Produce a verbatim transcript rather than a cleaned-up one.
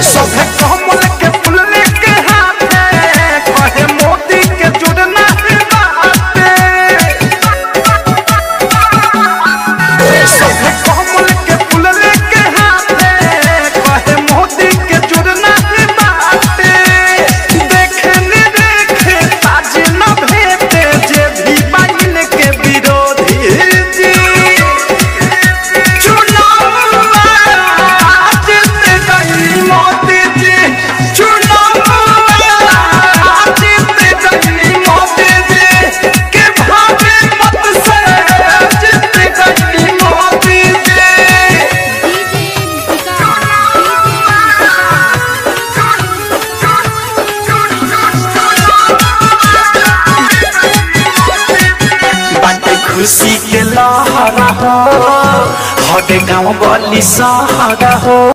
सभे कमल के फूल लेके हाथे कहे मोदी के जुड़ना है बाते सभे कमल के फूल लेके हाथे कहे मोदी के जुड़ना है बाते देखे ने देखे ताज न भेटे जे भी बाइन के विरोधी जी खुशी के लहरा हो हटे गाँव गली सहरा हो।